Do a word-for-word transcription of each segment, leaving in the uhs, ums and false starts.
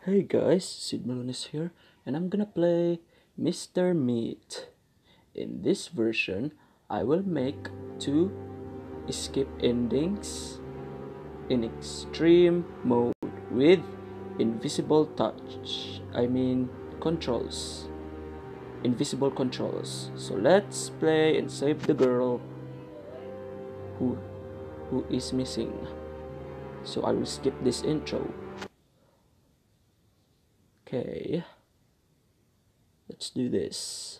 Hey guys, Sid Malones here, and I'm gonna play Mister Meat. In this version, I will make two escape endings in extreme mode with invisible touch. I mean, controls. Invisible controls. So let's play and save the girl who who is missing. So I will skip this intro. Okay, let's do this.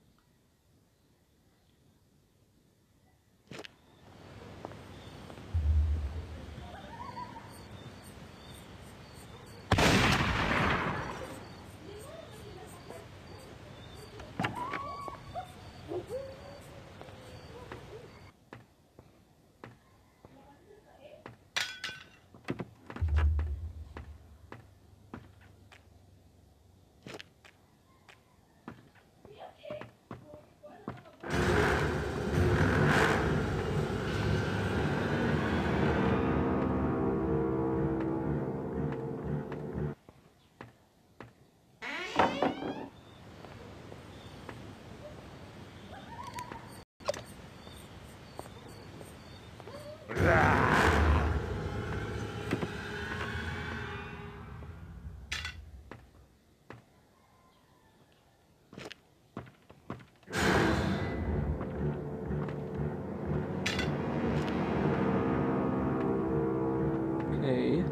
Okay.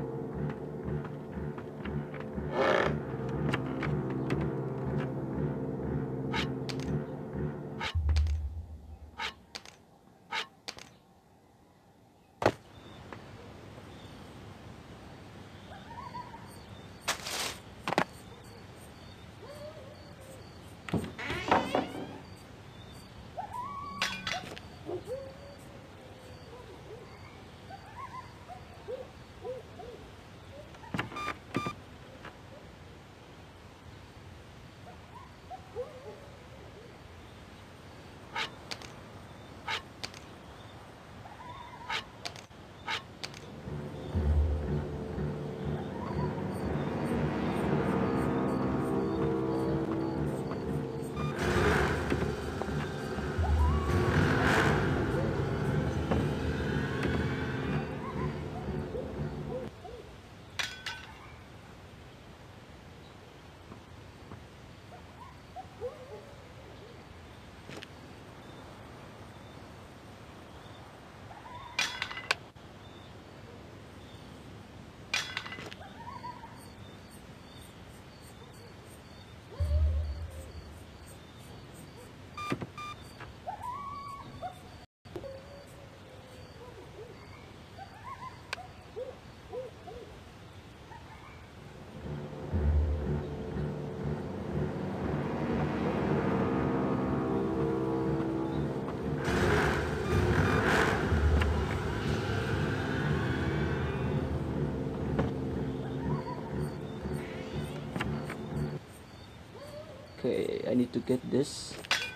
Okay, I need to get this.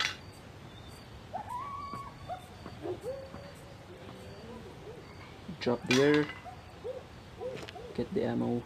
Drop there. Get the ammo.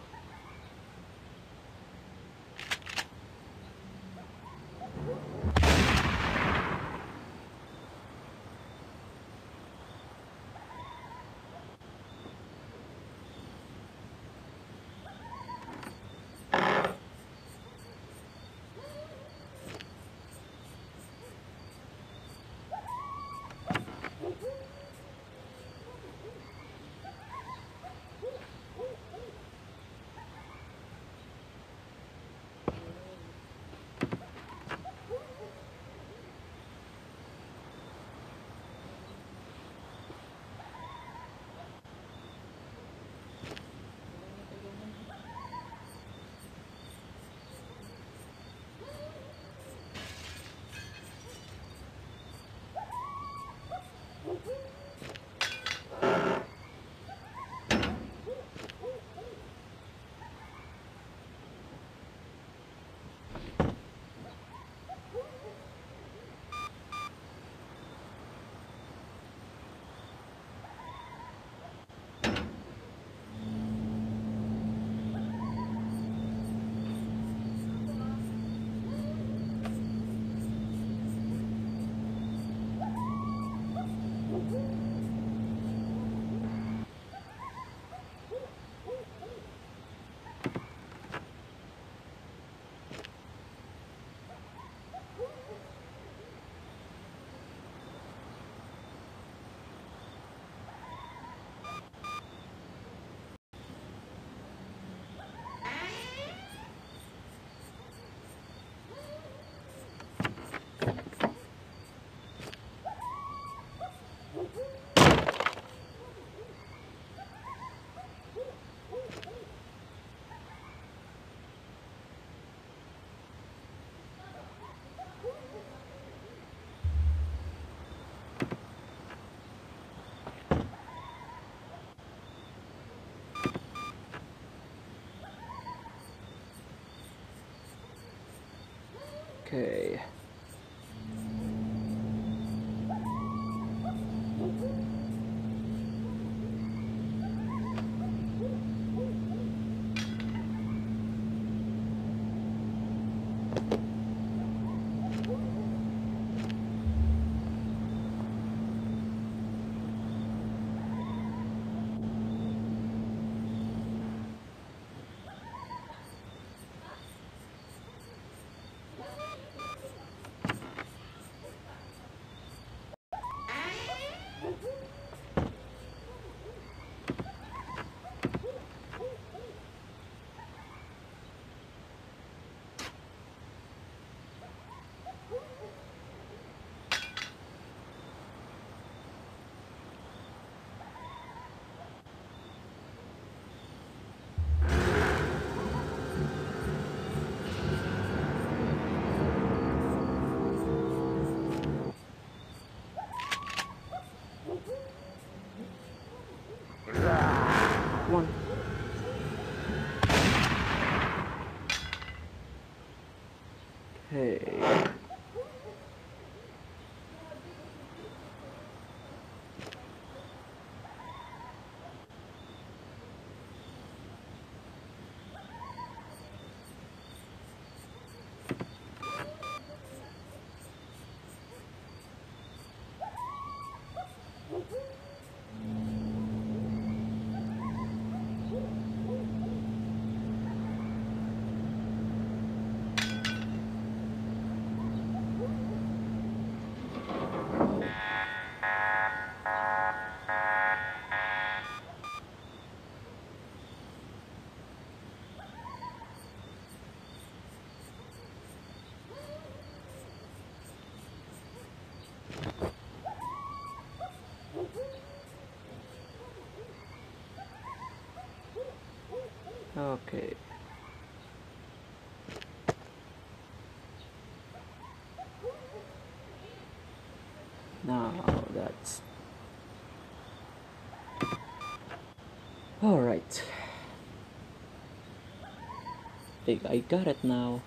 Okay. One. Okay. Okay. Now that's all right. Think I got it now.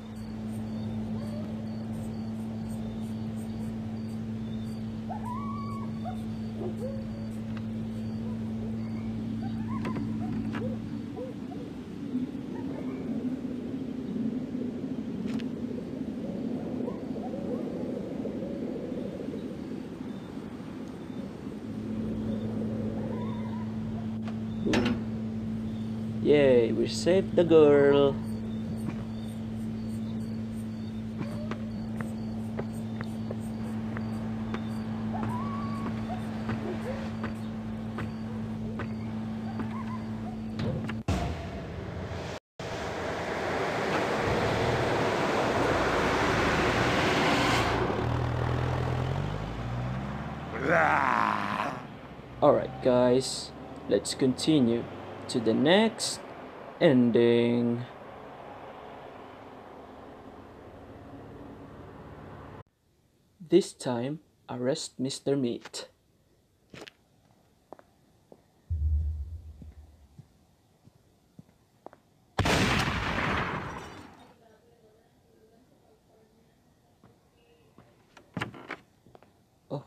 Boom. Yay, we saved the girl. Alright guys, let's continue to the next ending. This time, arrest Mister Meat. Oh.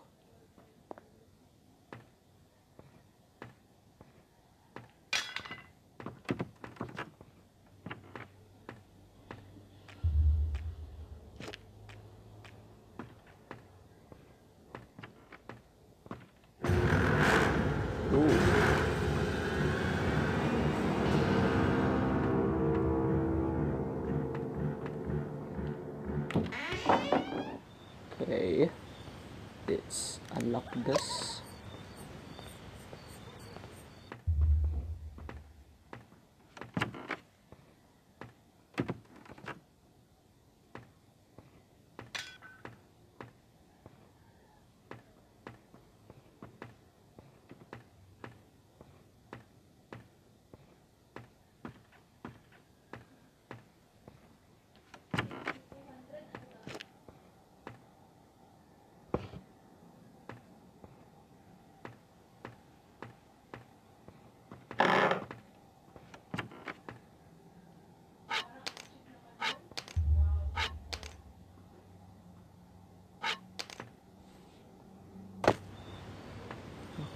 Ooh. Okay, let's unlock this.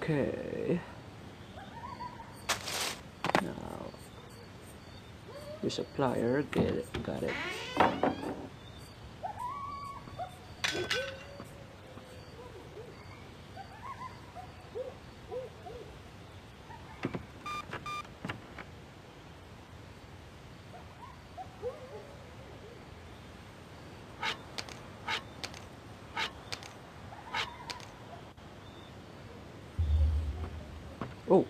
Okay. Now, there's a plier. Get it. Got it. Oh.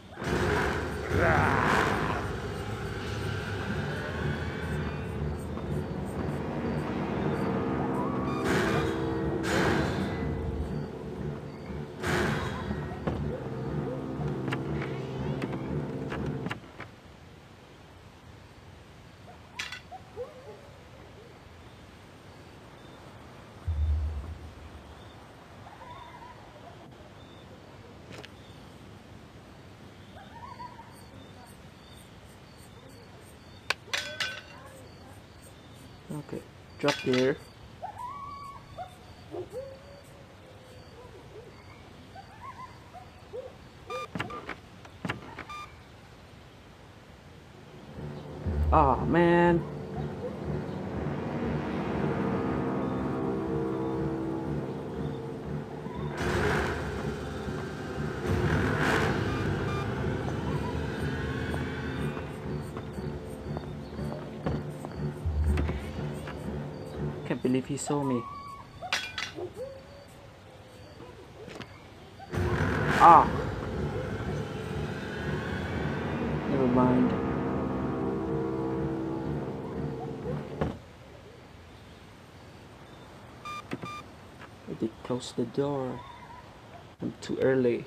Okay. Drop there. Ah, oh, man. Can't believe he saw me. Ah. Never mind. I did close the door. I'm too early.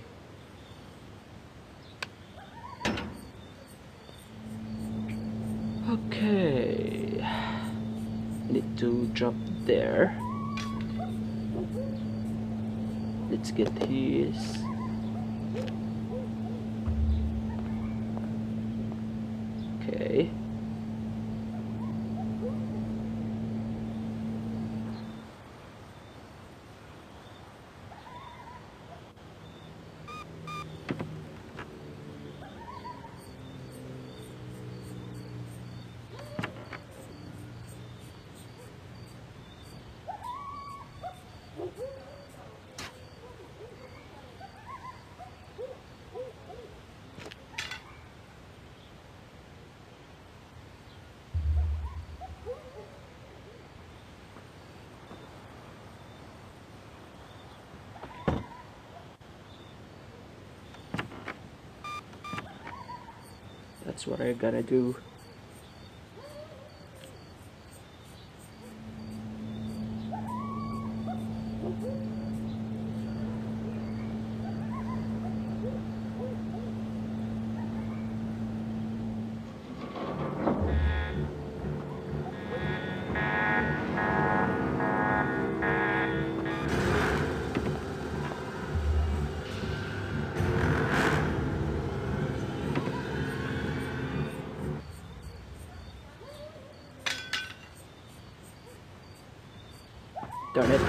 Okay. Need to drop there. Let's get his. Okay. That's what I gotta do. Darn it.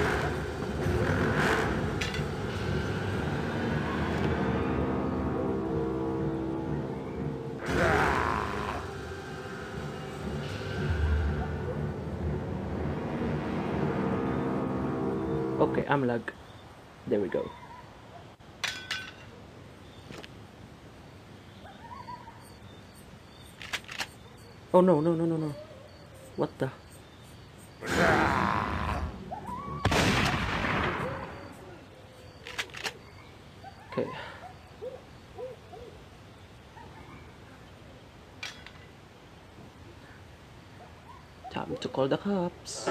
Okay, I'm lag. There we go. Oh no, no, no, no, no. What the? Okay. Time to call the cops.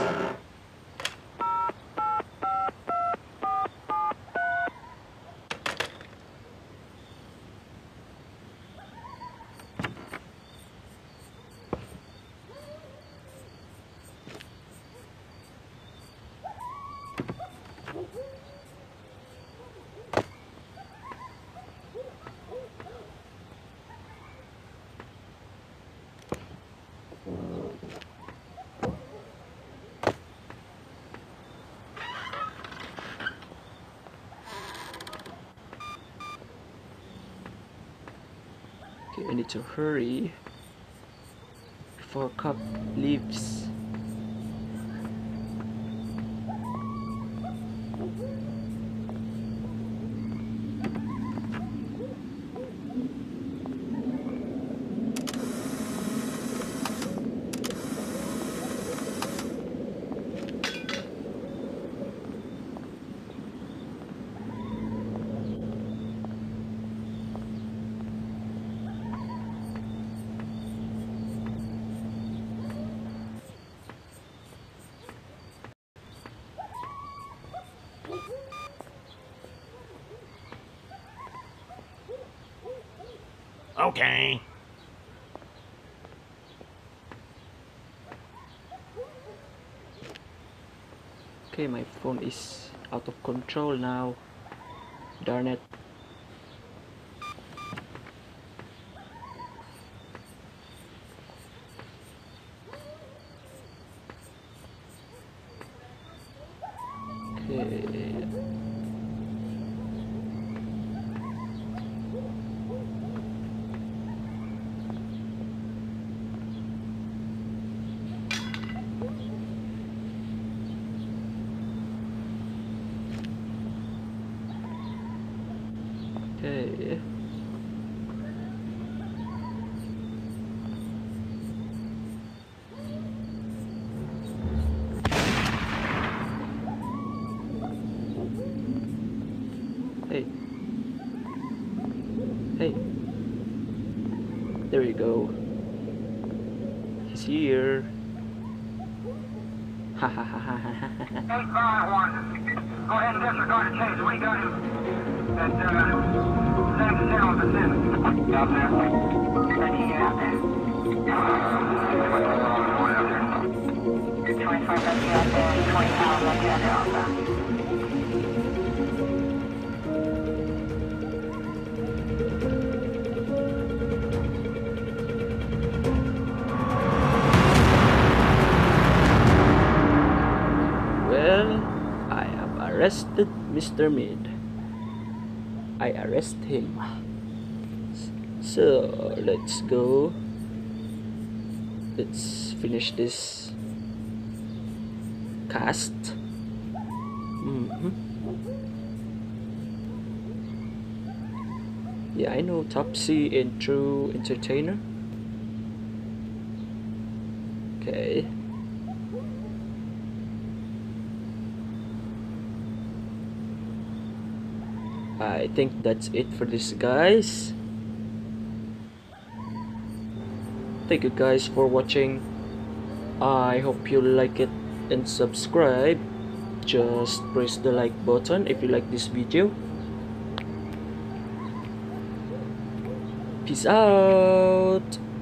I need to hurry before Cup leaves. Okay. Okay, my phone is out of control now. Darn it. Okay. Okay. Hey. Hey. There you go. He's here. Ha ha ha ha ha ha ha. eight five one. Go ahead and disregard the change. We got him at uh, seventy-seven percent. Out there. Ready out there. twenty-five left out there. twenty-five left out there. Well, I have arrested Mister Mid. I arrest him. So let's go. Let's finish this cast. Mm-hmm. Yeah, I know Topsy and True Entertainer. Okay. I think that's it for this, guys. Thank you guys for watching. I hope you like it and subscribe. Just press the like button if you like this video. Peace out.